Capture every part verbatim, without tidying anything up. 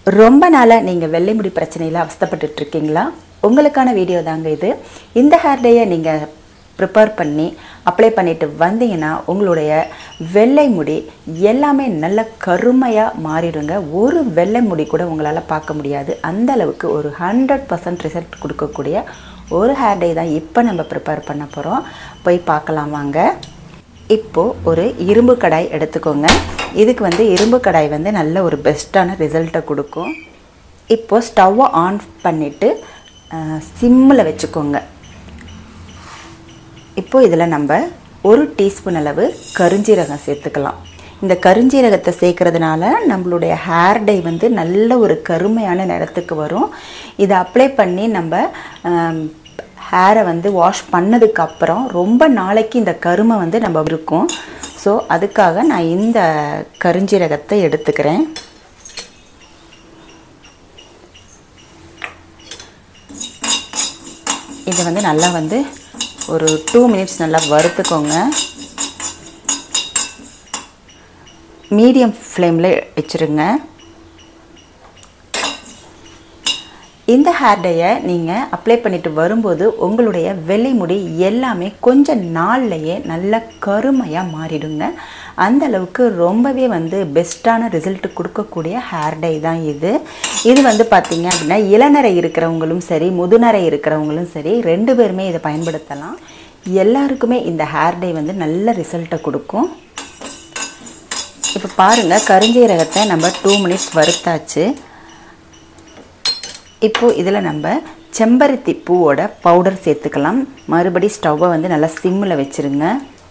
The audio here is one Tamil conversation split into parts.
ரொம்ப நாளா நீங்க வெள்ளை முடி பிரச்சனையில அவஸ்தைப்பட்டுட்டு இருக்கீங்களா? உங்களுக்கான வீடியோ தாங்க இது. இந்த ஹேர் டேயை நீங்க ப்ரிப்பேர் பண்ணி அப்ளை பண்ணிட்டு வந்தீங்கன்னா உங்களுடைய வெள்ளை முடி எல்லாமே நல்ல கருமையா மாறிடுங்க. ஒரு வெள்ளை முடி கூட உங்களால பார்க்க முடியாது. அந்த அளவுக்கு ஒரு ஹண்ட்ரட் பர்சன்ட் ரிசல்ட் கொடுக்கக்கூடிய ஒரு ஹேர் டே தான் இப்போ நம்ம ப்ரிப்பேர் பண்ண போகிறோம். போய் பார்க்கலாம் வாங்க. இப்போது ஒரு இரும்பு கடாய் எடுத்துக்கோங்க. இதுக்கு வந்து இரும்பு கடாய் வந்து நல்ல ஒரு பெஸ்ட்டான ரிசல்ட்டை கொடுக்கும். இப்போது ஸ்டவ்வை ஆன் பண்ணிவிட்டு சிம்மில் வச்சுக்கோங்க. இப்போது இதில் நம்ம ஒரு டீஸ்பூன் அளவு கருஞ்சீரகம் சேர்த்துக்கலாம். இந்த கருஞ்சீரகத்தை சேர்க்கறதுனால நம்மளுடைய ஹேர் டை வந்து நல்ல ஒரு கருமையான நிறத்துக்கு வரும். இதை அப்ளை பண்ணி நம்ம ஹேரை வந்து வாஷ் பண்ணதுக்கப்புறம் ரொம்ப நாளைக்கு இந்த கருமை வந்து நம்ம இருக்கும். ஸோ அதுக்காக நான் இந்த கருஞ்சீரகத்தை எடுத்துக்கிறேன். இதை வந்து நல்லா வந்து ஒரு டூ மினிட்ஸ் நல்லா வறுத்துக்கோங்க. மீடியம் ஃப்ளேமில் வச்சுருங்க. இந்த ஹேர் டேயை நீங்கள் அப்ளை பண்ணிட்டு வரும்போது உங்களுடைய வெள்ளை முடி எல்லாமே கொஞ்சம் நாள்லையே நல்ல கருமையாக மாறிடுங்க. அந்த அளவுக்கு ரொம்பவே வந்து பெஸ்ட்டான ரிசல்ட் கொடுக்கக்கூடிய ஹேர் டே தான் இது. இது வந்து பார்த்திங்க அப்படின்னா இளநரை இருக்கிறவங்களும் சரி முதுநரை இருக்கிறவங்களும் சரி ரெண்டு பேருமே இதை பயன்படுத்தலாம். எல்லாருக்குமே இந்த ஹேர் டே வந்து நல்ல ரிசல்ட்டை கொடுக்கும். இப்போ பாருங்கள், கருஞ்சீரகத்தை நம்ம டூ மினிட்ஸ் வறுத்தாச்சு. இப்போது இதில் நம்ம செம்பருத்தி பூவோட பவுடர் சேர்த்துக்கலாம். மறுபடி ஸ்டவ்வை வந்து நல்லா சிம்மில் வச்சுருங்க.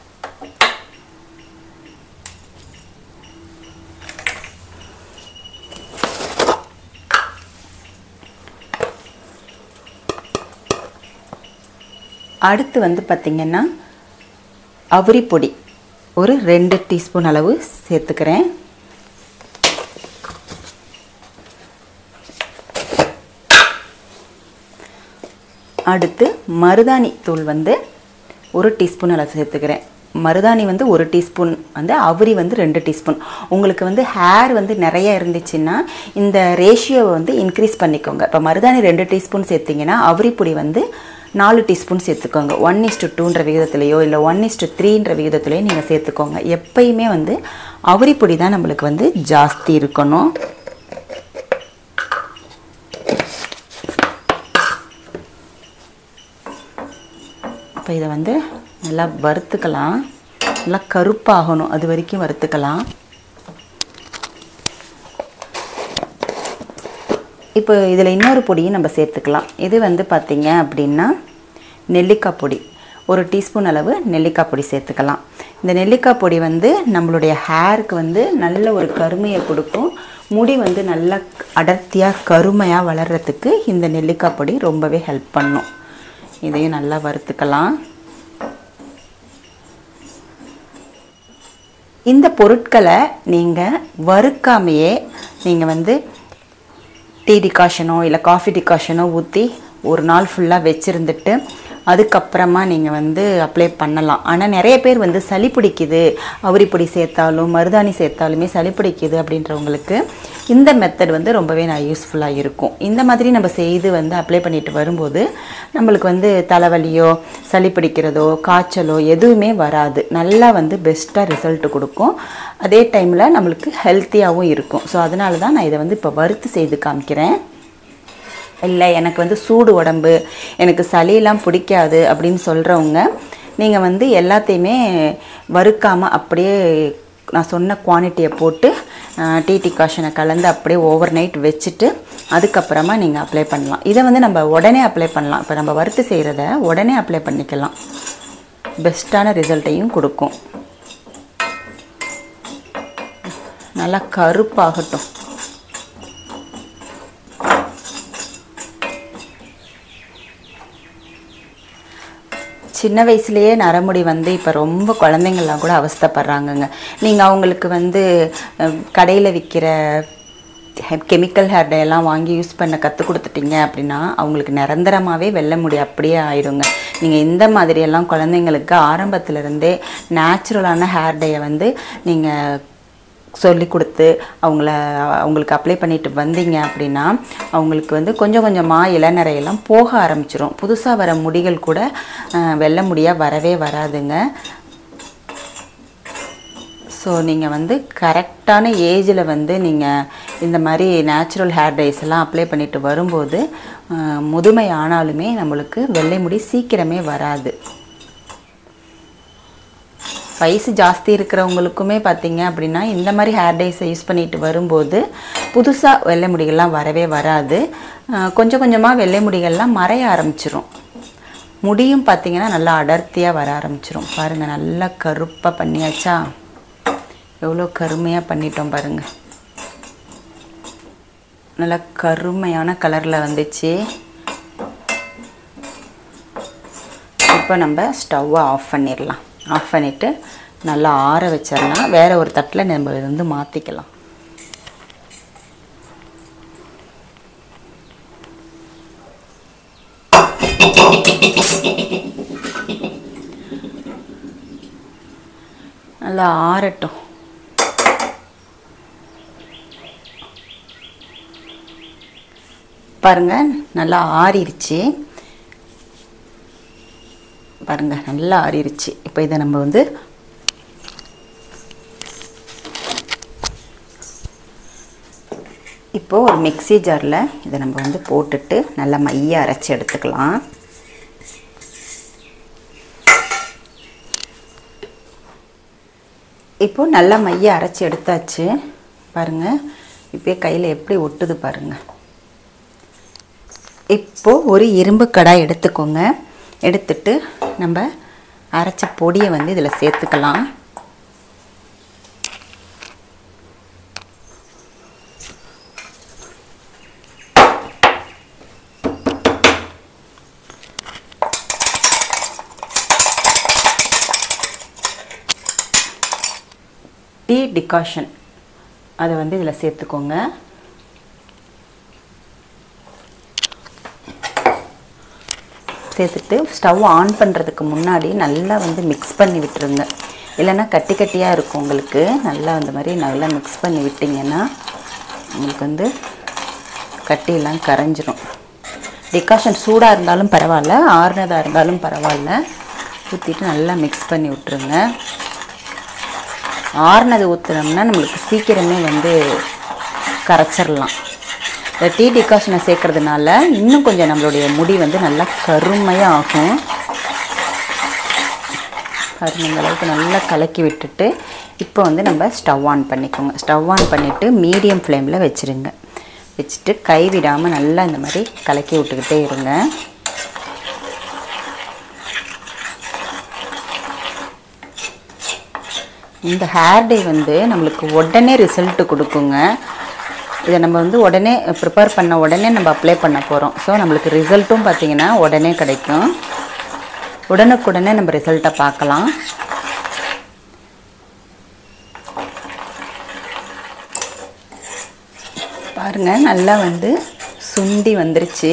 அடுத்து வந்து பார்த்திங்கன்னா அவுரி பொடி ஒரு ரெண்டு டீஸ்பூன் அளவு சேர்த்துக்கிறேன். அடுத்து மருதாணி தூள் வந்து ஒரு டீஸ்பூன் அளவு சேர்த்துக்கிறேன். மருதாணி வந்து ஒரு டீஸ்பூன், வந்து அவுரி வந்து ரெண்டு டீஸ்பூன். உங்களுக்கு வந்து ஹேர் வந்து நிறைய இருந்துச்சுன்னா இந்த ரேஷியோவை வந்து இன்க்ரீஸ் பண்ணிக்கோங்க. இப்போ மருதாணி ரெண்டு டீஸ்பூன் சேர்த்திங்கன்னா அவுரி பொடி வந்து நாலு டீஸ்பூன் சேர்த்துக்கோங்க. ஒன் இஸ்டு டூன்ற விகிதத்துலையோ இல்லை ஒன் இஸ்டு த்ரீன்ற விகிதத்துலையோ நீங்கள் சேர்த்துக்கோங்க. எப்பயுமே வந்து அவுரி பொடி தான் நம்மளுக்கு வந்து ஜாஸ்தி இருக்கணும். இப்போ இதை வந்து நல்லா வறுத்துக்கலாம். நல்லா கருப்பாகணும், அது வரைக்கும் வறுத்துக்கலாம். இப்போ இதில் இன்னொரு பொடியும் நம்ம சேர்த்துக்கலாம். இது வந்து பார்த்திங்க அப்படின்னா நெல்லிக்காய் பொடி ஒரு டீஸ்பூன் அளவு நெல்லிக்காய் பொடி சேர்த்துக்கலாம். இந்த நெல்லிக்காய் பொடி வந்து நம்மளுடைய ஹேருக்கு வந்து நல்ல ஒரு கருமையை கொடுக்கும். முடி வந்து நல்லா அடர்த்தியாக கருமையாக வளர்கிறதுக்கு இந்த நெல்லிக்காய் பொடி ரொம்பவே ஹெல்ப் பண்ணும். இதையும் நல்லா வறுத்துக்கலாம். இந்த பொருட்களை நீங்கள் வறுக்காமையே நீங்கள் வந்து டீ டிகாஷனோ இல்லை காஃபி டிகாஷனோ ஊற்றி ஒரு நாள் ஃபுல்லாக வச்சுருந்துட்டு அதுக்கப்புறமா நீங்கள் வந்து அப்ளை பண்ணலாம். ஆனால் நிறைய பேர் வந்து சளி பிடிக்குது, அவுரி பொடி சேர்த்தாலும் மருதாணி சேர்த்தாலுமே சளி பிடிக்குது அப்படின்றவங்களுக்கு இந்த மெத்தட் வந்து ரொம்பவே நான் யூஸ்ஃபுல்லாக இருக்கும். இந்த மாதிரி நம்ம செய்து வந்து அப்ளை பண்ணிட்டு வரும்போது நம்மளுக்கு வந்து தலைவலியோ சளி பிடிக்கிறதோ காய்ச்சலோ எதுவுமே வராது. நல்லா வந்து பெஸ்ட்டாக ரிசல்ட் கொடுக்கும். அதே டைமில் நம்மளுக்கு ஹெல்த்தியாகவும் இருக்கும். ஸோ அதனால தான் நான் இதை வந்து இப்போ வறுத்து செய்து காமிக்கிறேன். இல்லை எனக்கு வந்து சூடு உடம்பு, எனக்கு சளியெல்லாம் பிடிக்காது அப்படின்னு சொல்கிறவங்க நீங்கள் வந்து எல்லாத்தையுமே வறுக்காமல் அப்படியே நான் சொன்ன குவான்டிட்டியை போட்டு டீ டிகாஷனை கலந்து அப்படியே ஓவர் நைட் வச்சுட்டு அதுக்கப்புறமா நீங்கள் அப்ளை பண்ணலாம். இதை வந்து நம்ம உடனே அப்ளை பண்ணலாம். இப்போ நம்ம வறுத்து செய்கிறத உடனே அப்ளை பண்ணிக்கலாம். பெஸ்ட்டான ரிசல்ட்டையும் கொடுக்கும். நல்லா கருப்பாகட்டும். சின்ன வயசுலேயே நரமுடி வந்து இப்போ ரொம்ப குழந்தைங்கள்லாம் கூட அவஸ்தைப்படுறாங்கங்க. நீங்கள் அவங்களுக்கு வந்து கடையில் விற்கிற கெமிக்கல் ஹேர் டை எல்லாம் வாங்கி யூஸ் பண்ண கற்றுக் கொடுத்துட்டீங்க அப்படின்னா அவங்களுக்கு நிரந்தரமாகவே வெள்ளை முடி அப்படியே ஆயிடுங்க. நீங்கள் இந்த மாதிரியெல்லாம் குழந்தைங்களுக்கு ஆரம்பத்திலேருந்தே நேச்சுரலான ஹேர் டையை வந்து நீங்கள் சொல்லி கொடுத்து அவங்கள அவங்களுக்கு அப்ளை பண்ணிட்டு வந்தீங்க அப்படின்னா அவங்களுக்கு வந்து கொஞ்சம் கொஞ்சமாக இளநரையெல்லாம் போக ஆரம்பிச்சிடும். புதுசாக வர முடிகள் கூட வெள்ளை முடியாக வரவே வராதுங்க. ஸோ நீங்கள் வந்து கரெக்டான ஏஜில் வந்து நீங்கள் இந்த மாதிரி நேச்சுரல் ஹேர் டைஸ் எல்லாம் அப்ளை பண்ணிட்டு வரும்போது முதுமை ஆனாலுமே நம்மளுக்கு வெள்ளை முடி சீக்கிரமே வராது. வயசு ஜாஸ்தி இருக்கிறவங்களுக்குமே பார்த்தீங்க அப்படின்னா இந்த மாதிரி ஹேர் டைஸை யூஸ் பண்ணிட்டு வரும்போது புதுசாக வெள்ளை முடிகள்லாம் வரவே வராது. கொஞ்சம் கொஞ்சமாக வெள்ளை முடிகள்லாம் மறைய ஆரம்பிச்சிரும். முடியும் பார்த்திங்கன்னா நல்லா அடர்த்தியாக வர ஆரம்பிச்சிரும். பாருங்கள், நல்லா கருப்பாக பண்ணியாச்சா? எவ்வளோ கருமையாக பண்ணிட்டோம் பாருங்கள். நல்லா கருமையான கலரில் வந்துச்சு. இப்போ நம்ம ஸ்டவ்வை ஆஃப் பண்ணிடலாம். ஆஃப் பண்ணிவிட்டு நல்லா ஆற வச்சிடலாம். வேறு ஒரு தட்டில் நம்ம இது வந்து மாற்றிக்கலாம். நல்லா ஆறட்டும். பாருங்கள், நல்லா ஆறிடுச்சு. பாருங்கள், நல்லா ஆறிடுச்சு. இப்போ இதை நம்ம வந்து இப்போது ஒரு மிக்ஸி ஜாரில் இதை நம்ம வந்து போட்டுட்டு நல்லா மைய அரைச்சி எடுத்துக்கலாம். இப்போது நல்லா மைய அரைச்சி எடுத்தாச்சு. பாருங்கள், இப்போ கையில் எப்படி ஒட்டுது பாருங்கள். இப்போது ஒரு இரும்பு கடாய் எடுத்துக்கோங்க. எடுத்துட்டு நம்ம அரைச்ச பொடியை வந்து இதில் சேர்த்துக்கலாம். டீ டிகாஷன் அதை வந்து இதில் சேர்த்துக்கோங்க. சேர்த்துட்டு ஸ்டவ் ஆன் பண்ணுறதுக்கு முன்னாடி நல்லா வந்து மிக்ஸ் பண்ணி விட்டுருங்க. இல்லைன்னா கட்டி கட்டியாக இருக்கும் உங்களுக்கு. நல்லா அந்த மாதிரி நல்லா மிக்ஸ் பண்ணி விட்டிங்கன்னா உங்களுக்கு வந்து கட்டியெல்லாம் கரைஞ்சிரும். டிகாஷன் சூடாக இருந்தாலும் பரவாயில்ல, ஆறுனதாக இருந்தாலும் பரவாயில்ல, ஊற்றிட்டு நல்லா மிக்ஸ் பண்ணி விட்டுருங்க. ஆறுனது ஊற்றுனோம்னா நம்மளுக்கு சீக்கிரமே வந்து கரைச்சிடலாம். இந்த டீ டிகாஷனை சேர்க்கறதுனால இன்னும் கொஞ்சம் நம்மளுடைய முடி வந்து நல்லா கருமையாக ஆகும். கருமைங்க அளவுக்கு நல்லா கலக்கி விட்டுட்டு இப்போ வந்து நம்ம ஸ்டவ் ஆன் பண்ணிக்கோங்க. ஸ்டவ் ஆன் பண்ணிவிட்டு மீடியம் ஃப்ளேமில் வச்சுருங்க. வச்சுட்டு கைவிடாமல் நல்லா இந்த மாதிரி கலக்கி விட்டுக்கிட்டே இருங்க. இந்த ஹேர் டே வந்து நம்மளுக்கு உடனே ரிசல்ட்டு கொடுக்குங்க. இதை நம்ம வந்து உடனே ப்ரிப்பேர் பண்ண உடனே நம்ம அப்ளை பண்ண போகிறோம். ஸோ நம்மளுக்கு ரிசல்ட்டும் பார்த்திங்கன்னா உடனே கிடைக்கும். உடனுக்குடனே நம்ம ரிசல்ட்டை பார்க்கலாம். பாருங்கள், நல்லா வந்து சுண்டி வந்துருச்சு.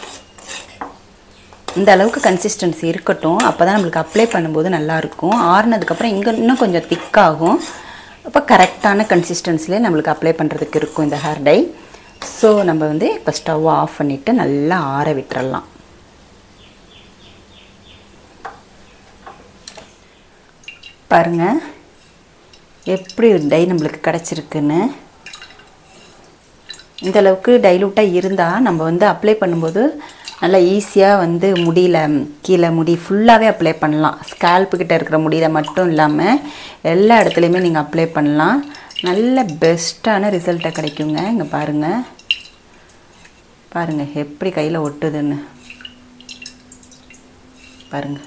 இந்த அளவுக்கு கன்சிஸ்டன்சி இருக்கட்டும். அப்போ தான் நம்மளுக்கு அப்ளை பண்ணும்போது நல்லாயிருக்கும். ஆறுனதுக்கப்புறம் இங்கே இன்னும் கொஞ்சம் திக்காகும். அப்போ கரெக்டான கன்சிஸ்டன்சிலே நம்மளுக்கு அப்ளை பண்ணுறதுக்கு இருக்கும் இந்த ஹேர் டை. ஸோ நம்ம வந்து இப்போ ஸ்டவ் ஆஃப் பண்ணிவிட்டு நல்லா ஆற விட்டுறலாம். பாருங்கள் எப்படி டை நம்மளுக்கு கிடச்சிருக்குன்னு. இந்த அளவுக்கு டைலூட்டாக இருந்தால் நம்ம வந்து அப்ளை பண்ணும்போது நல்லா ஈஸியாக வந்து முடியல கீழே முடி ஃபுல்லாகவே அப்ளை பண்ணலாம். ஸ்கேல்ப்புக்கிட்ட இருக்கிற முடியில் மட்டும் இல்லாமல் எல்லா இடத்துலையுமே நீங்கள் அப்ளை பண்ணலாம். நல்ல பெஸ்ட்டான ரிசல்ட்டை கிடைக்குங்க. இங்கே பாருங்கள், பாருங்கள் எப்படி கையில் ஒட்டுதுன்னு பாருங்கள்.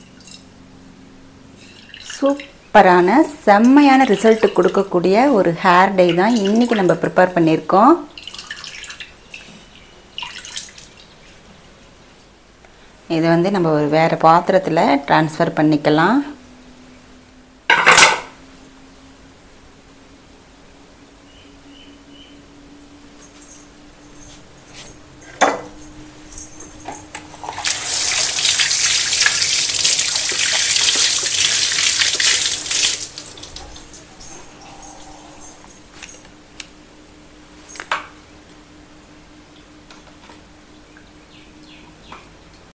சூப்பரான செம்மையான ரிசல்ட்டு கொடுக்கக்கூடிய ஒரு ஹேர் டை தான் இன்றைக்கி நம்ம ப்ரிப்பேர் பண்ணியிருக்கோம். இதை வந்து நம்ம ஒரு வேறு பாத்திரத்தில் ட்ரான்ஸ்ஃபர் பண்ணிக்கலாம்.